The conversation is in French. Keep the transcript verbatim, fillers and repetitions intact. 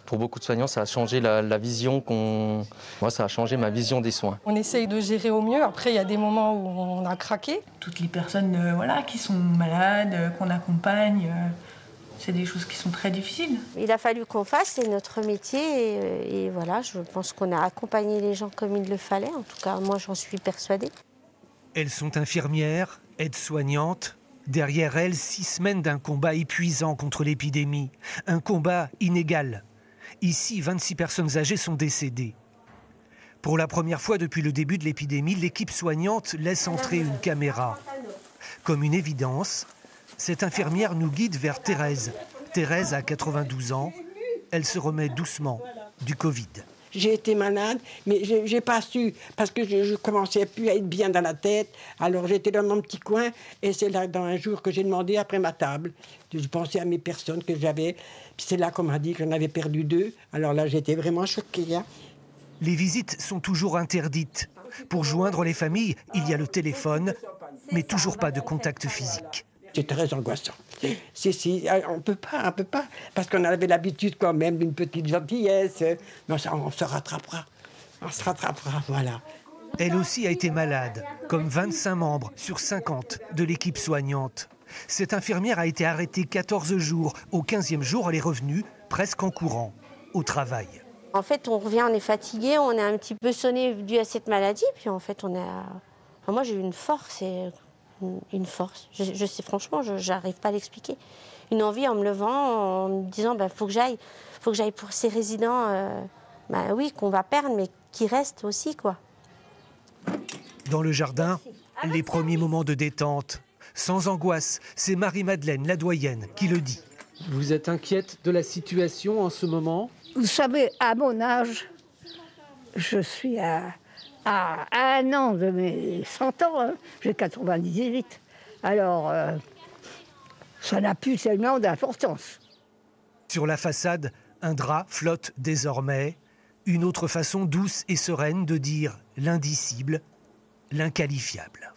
Pour beaucoup de soignants, ça a changé la, la vision qu'on... Moi, ça a changé ma vision des soins. On essaye de gérer au mieux. Après, il y a des moments où on a craqué. Toutes les personnes euh, voilà, qui sont malades, euh, qu'on accompagne, euh, c'est des choses qui sont très difficiles. Il a fallu qu'on fasse, c'est notre métier. Et, et voilà, je pense qu'on a accompagné les gens comme il le fallait. En tout cas, moi, j'en suis persuadée. Elles sont infirmières, aides-soignantes. Derrière elles, six semaines d'un combat épuisant contre l'épidémie. Un combat inégal. Ici, vingt-six personnes âgées sont décédées. Pour la première fois depuis le début de l'épidémie, l'équipe soignante laisse entrer une caméra. Comme une évidence, cette infirmière nous guide vers Thérèse. Thérèse a quatre-vingt-douze ans. Elle se remet doucement du Covid. J'ai été malade, mais je n'ai pas su, parce que je ne commençais plus à être bien dans la tête. Alors j'étais dans mon petit coin, et c'est là, dans un jour, que j'ai demandé après ma table. Je pensais à mes personnes que j'avais, puis c'est là qu'on m'a dit que j'en avais perdu deux. Alors là, j'étais vraiment choquée. Hein. Les visites sont toujours interdites. Pour joindre les familles, il y a le téléphone, mais toujours pas de contact physique. C'est très angoissant. Si, si, on ne peut pas, on peut pas, parce qu'on avait l'habitude quand même d'une petite gentillesse. Mais ça, on se rattrapera, on se rattrapera, voilà. Elle aussi a été malade, comme vingt-cinq membres sur cinquante de l'équipe soignante. Cette infirmière a été arrêtée quatorze jours. Au quinzième jour, elle est revenue, presque en courant, au travail. En fait, on revient, on est fatigué, on est un petit peu sonné dû à cette maladie. Puis en fait, on est à... enfin, moi, j'ai eu une force et... une force. Je, je sais, franchement, je n'arrive pas à l'expliquer. Une envie en me levant, en me disant, bah, faut que j'aille, faut que j'aille pour ces résidents, euh, bah, oui, qu'on va perdre, mais qui restent aussi, quoi. Dans le jardin, les premiers moments de détente. Sans angoisse, c'est Marie-Madeleine, la doyenne, qui le dit. Vous êtes inquiète de la situation en ce moment? Vous savez, à mon âge, je suis à... à un an de mes cent ans, hein. J'ai quatre-vingt-dix-huit. Alors, euh, ça n'a plus tellement d'importance. Sur la façade, un drap flotte désormais. Une autre façon douce et sereine de dire l'indicible, l'inqualifiable.